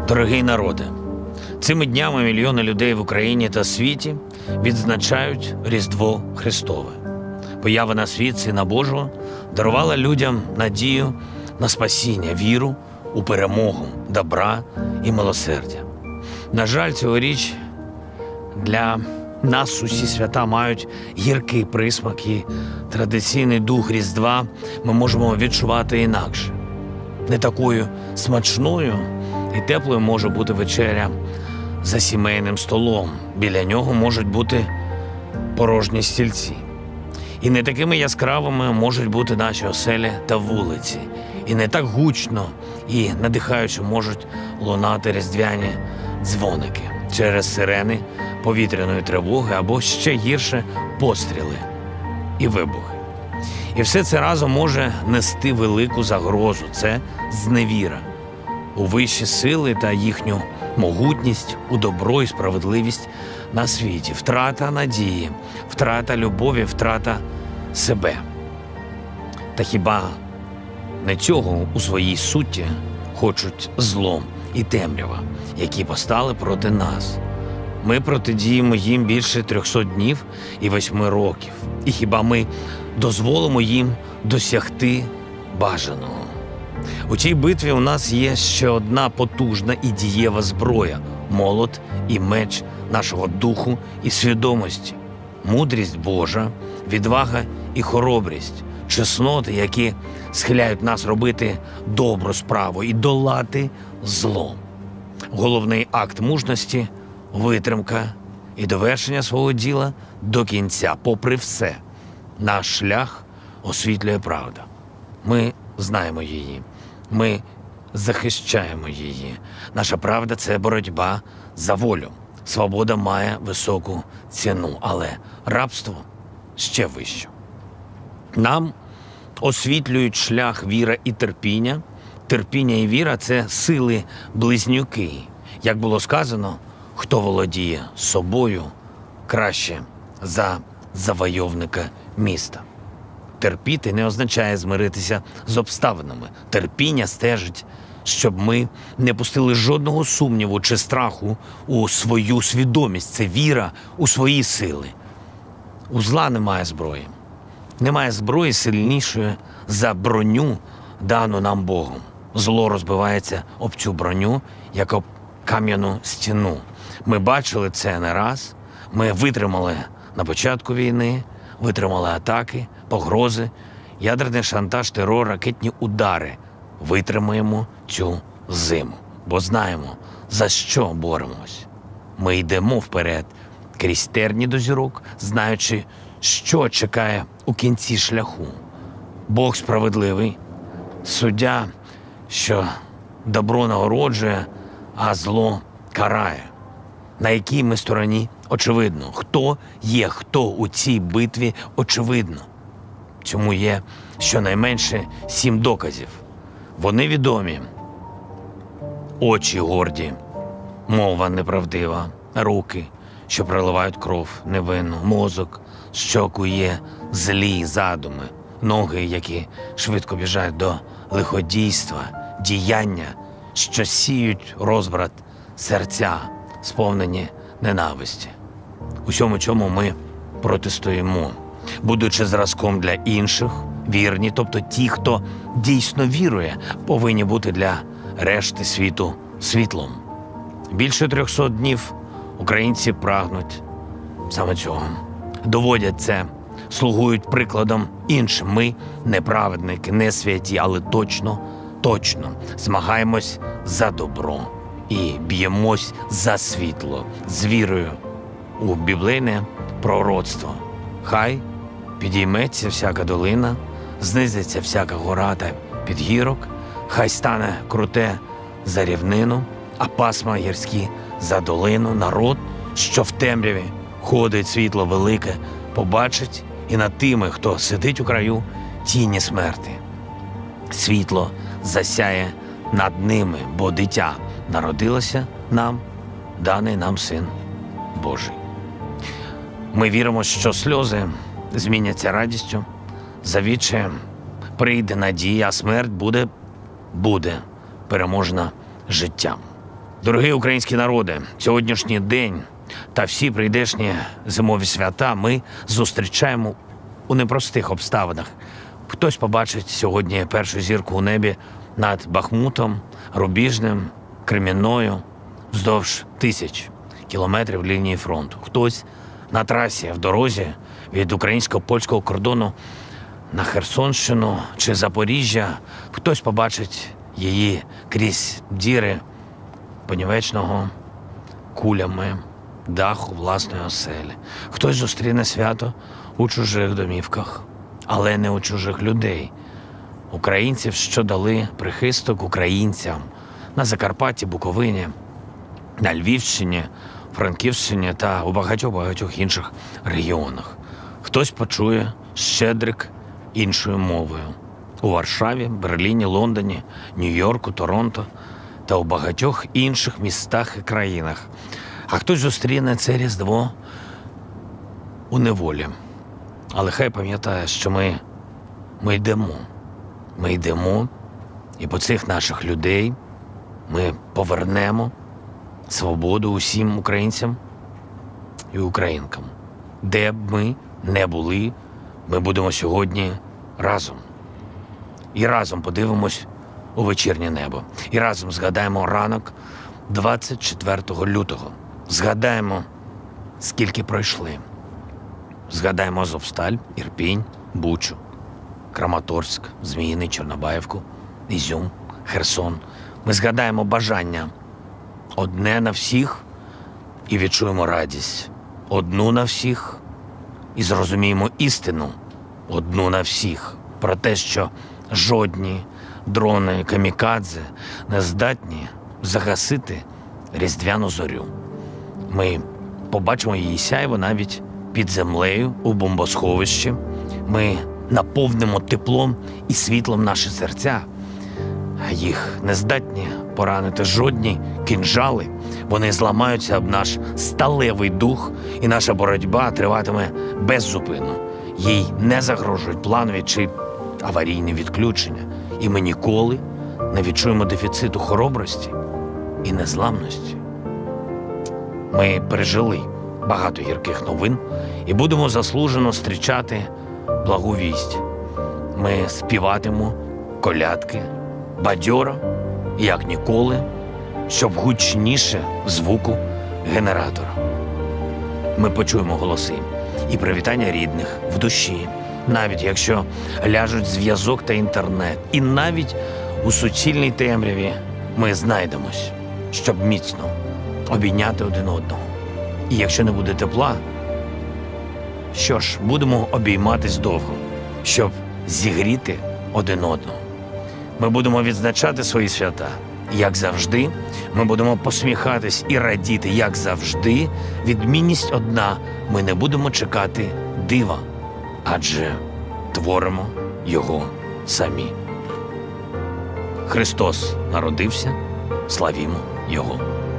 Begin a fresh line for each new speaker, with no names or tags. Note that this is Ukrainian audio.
Дорогий народе, цими днями мільйони людей в Україні та світі відзначають Різдво Христове. Поява на світ Сина Божого дарувала людям надію на спасіння, віру у перемогу, добра і милосердя. На жаль, цьогоріч для нас усі свята мають гіркий присмак, і традиційний дух Різдва ми можемо відчувати інакше. Не такою смачною і теплою може бути вечеря за сімейним столом. Біля нього можуть бути порожні стільці. І не такими яскравими можуть бути наші оселі та вулиці. І не так гучно і надихаюче можуть лунати різдвяні дзвоники через сирени повітряної тривоги або ще гірше постріли і вибухи. І все це разом може нести велику загрозу – це зневіра у вищі сили та їхню могутність, у добро і справедливість на світі, втрата надії, втрата любові, втрата себе. Та хіба не цього у своїй суті хочуть зло і темрява, які постали проти нас? Ми протидіємо їм більше 300 днів і 8 років. І хіба ми дозволимо їм досягти бажаного? У цій битві у нас є ще одна потужна і дієва зброя – молот і меч нашого духу і свідомості. Мудрість Божа, відвага і хоробрість, чесноти, які схиляють нас робити добру справу і долати зло. Головний акт мужності – витримка і довершення свого діла до кінця. Попри все, наш шлях освітлює правда. Ми знаємо її. Ми захищаємо її. Наша правда – це боротьба за волю. Свобода має високу ціну, але рабство ще вище. Нам освітлюють шлях віра і терпіння. Терпіння і віра – це сили-близнюки. Як було сказано, хто володіє собою краще за завойовника міста. Терпіти не означає змиритися з обставинами. Терпіння стежить, щоб ми не пустили жодного сумніву чи страху у свою свідомість. Це віра у свої сили. У зла немає зброї. Немає зброї сильнішої за броню, дану нам Богом. Зло розбивається об цю броню, як об кам'яну стіну. Ми бачили це не раз. Ми витримали на початку війни, витримали атаки, погрози, ядерний шантаж, терор, ракетні удари. Витримаємо цю зиму, бо знаємо, за що боремось. Ми йдемо вперед, крізь терні до зірок, знаючи, що чекає у кінці шляху. Бог справедливий, суддя, що добро нагороджує, а зло карає. На якій ми стороні – очевидно. Хто є хто у цій битві – очевидно. Цьому є щонайменше 7 доказів. Вони відомі. Очі горді, мова неправдива, руки, що проливають кров невинну, мозок, що кує злі задуми, ноги, які швидко біжать до лиходійства, діяння, що сіють розбрат, серця, сповнені ненависті. Усьому чому ми протистоїмо, будучи зразком для інших, вірні, тобто ті, хто дійсно вірує, повинні бути для решти світу світлом. Більше 300 днів українці прагнуть саме цього. Доводять це, слугують прикладом іншим. Ми не праведники, не святі, але точно змагаємось за добро і б'ємось за світло з вірою у біблійне пророцтво. Хай підійметься всяка долина, знизиться всяка гора та підгірок, хай стане круте за рівнину, а пасма гірські за долину. Народ, що в темряві ходить світло велике, побачить і над тими, хто сидить у краю тіні смерти. Світло засяє над ними, бо дитя народилося нам, даний нам Син Божий. Ми віримо, що сльози зміняться радістю, завіче прийде надія, а смерть буде переможна життям. Дорогий український народе, сьогоднішній день та всі прийдешні зимові свята ми зустрічаємо у непростих обставинах. Хтось побачить сьогодні першу зірку у небі над Бахмутом, Рубіжним, Кремінною, вздовж тисяч кілометрів лінії фронту. Хтось на трасі, в дорозі від українсько-польського кордону на Херсонщину чи Запоріжжя. Хтось побачить її крізь діри понівечного кулями даху власної оселі. Хтось зустріне свято у чужих домівках, але не у чужих людей. Українців, що дали прихисток українцям на Закарпатті, Буковині, на Львівщині, Франківщині та у багатьох інших регіонах. Хтось почує щедрик іншою мовою. У Варшаві, Берліні, Лондоні, Нью-Йорку, Торонто та у багатьох інших містах і країнах. А хтось зустріне це Різдво у неволі. Але хай пам'ятає, що ми йдемо. Ми йдемо, і по цих наших людей ми повернемо свободу усім українцям і українкам. Де б ми не були, ми будемо сьогодні разом. І разом подивимось у вечірнє небо. І разом згадаємо ранок 24 лютого. Згадаємо, скільки пройшли. Згадаємо Азовсталь, Ірпінь, Бучу, Краматорськ, Зміїний, Чорнобаївку, Ізюм, Херсон. Ми згадаємо бажання одне на всіх і відчуємо радість. Одну на всіх і зрозуміємо істину. Одну на всіх. Про те, що жодні дрони камікадзе не здатні загасити різдвяну зорю. Ми побачимо її сяйво навіть під землею у бомбосховищі. Ми наповнимо теплом і світлом наші серця. Їх не здатні поранити жодні кінжали. Вони зламаються об наш сталевий дух, і наша боротьба триватиме беззупинно. Їй не загрожують планові чи аварійні відключення. І ми ніколи не відчуємо дефіциту хоробрості і незламності. Ми пережили багато гірких новин і будемо заслужено зустрічати благу вість. Ми співатимемо колядки бадьоро, як ніколи, щоб гучніше звуку генератора. Ми почуємо голоси і привітання рідних в душі, навіть якщо ляжуть зв'язок та інтернет. І навіть у суцільній темряві ми знайдемось, щоб міцно обійняти один одного. І якщо не буде тепла, що ж, будемо обійматись довго, щоб зігріти один одного. Ми будемо відзначати свої свята, як завжди. Ми будемо посміхатись і радіти, як завжди. Відмінність одна – ми не будемо чекати дива, адже творимо його самі. Христос народився, славімо Його.